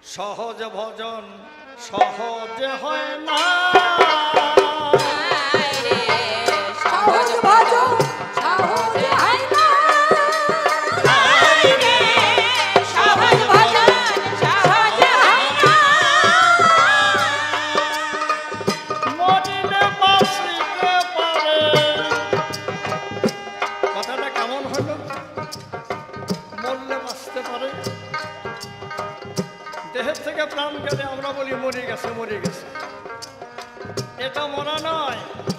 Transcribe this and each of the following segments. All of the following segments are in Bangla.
সহজ ভজন সহজে হয় না, সহজ ভজন সহজে হয় না, সহজ ভজন সহজে হয় না, মরিলে বাঁচিতে পারে। কথাটা কেমন হলো? মরলে বাঁচতে পারে, দেহের থেকে প্রাণ গেলে আমরা বলি মরে গেছে মরে গেছে। এটা মরা নয়,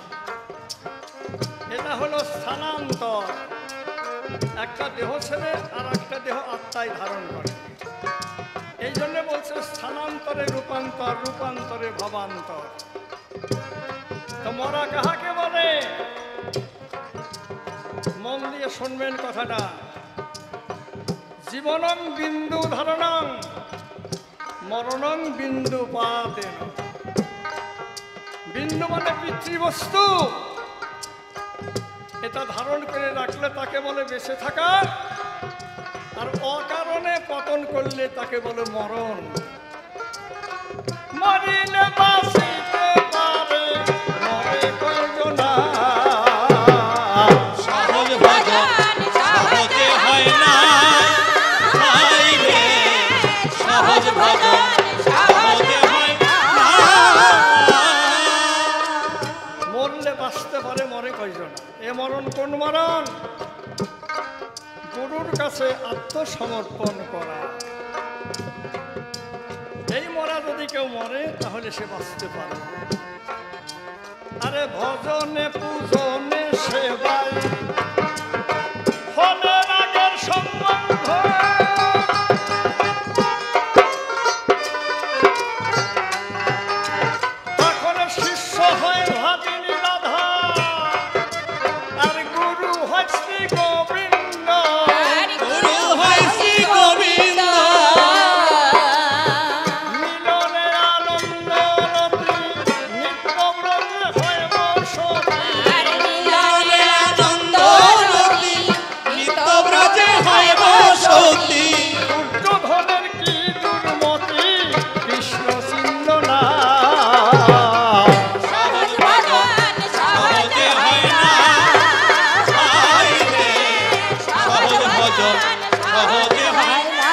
এটা হলো স্থানান্তর। একটা দেহ ছেড়ে আর একটা দেহ আত্মায় ধারণ করে। এই জন্য বলছে স্থানান্তরে রূপান্তর, রূপান্তরে ভাবান্তর। তো মরা কাহাকে বলে? মন দিয়ে শুনবেন কথাটা। জীবনং বিন্দু ধারণং মরণং বিন্দু পাতেন। বিন্দু মানে পিতৃবস্তু, এটা ধারণ করে রাখলে তাকে বলে বেঁচে থাকা, আর অকারণে পতন করলে তাকে বলে মরণ। মরিলে বাঁচিতে পারে, মরে কয়জনা। সহজ ভজন সহজে হয় না, সহজ ভজন সহজে হয় না। মরলে বাঁচতে পারে, মরে কয়জনা। এ মরণ কোন মরণ? গুরুর কাছে আত্মসমর্পণ করা। এই মরা যদি কেউ মরে তাহলে সে বাঁচতে পারে। আরে ভজনে পূজনে সেবায় ফলের আগের সম্বন্ধ, তখন শিষ্য হয় ভাবিনী রাধা, আর গুরু হয় শ্রী গোবিন্দ। গুরু হয় শ্রী গোবিন্দ, মিলনে আনন্দ রতি, নিত্য ব্রজে হয় বসতি। মিলনে আনন্দ রতি, নিত্য ব্রজে হয় বসতি। দুর্যোধনের কি দুর্মতি, কৃষ্ণ চিহ্ন না। সহজ ভজন সহজে হয় না, সহজ ভজন সহজে হয় না।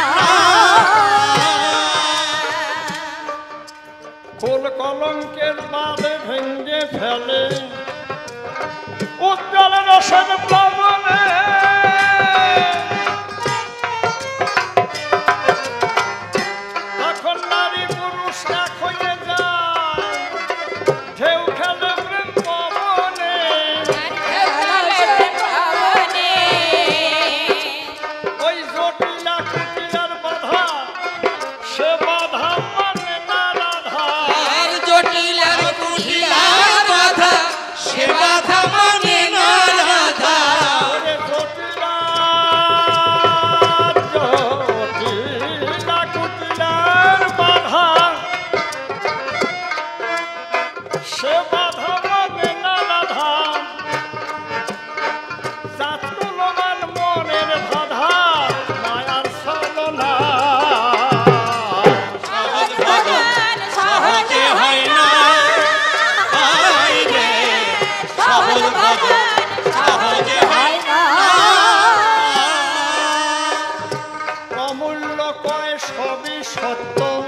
ফুল কলঙ্কের বাঁধে ভেঙ্গে ফেলে উজ্জ্বল রসের প্লাবনে। তখন নারী পুরুষ এক হয়ে যায়, ঢেউ খেলে প্রেম পবনে। ওই জটিলা কুটিলার বাধা, সে বাধা মানে না রাধা। আর জটিল আর কুটিলার বাধা, সে বাধা মানে না রাধা। ওরে জটিলা জটিলা কুটিলার বাধা, সে বাধা মানে না রাধা। জাত কুলমান মনের বাধা, মায়ার ছলনা। সহজ ভজন সহজে হয় না, সহজ ভজন সহজে হয় না। অমূল্য কয় সবই সত্য,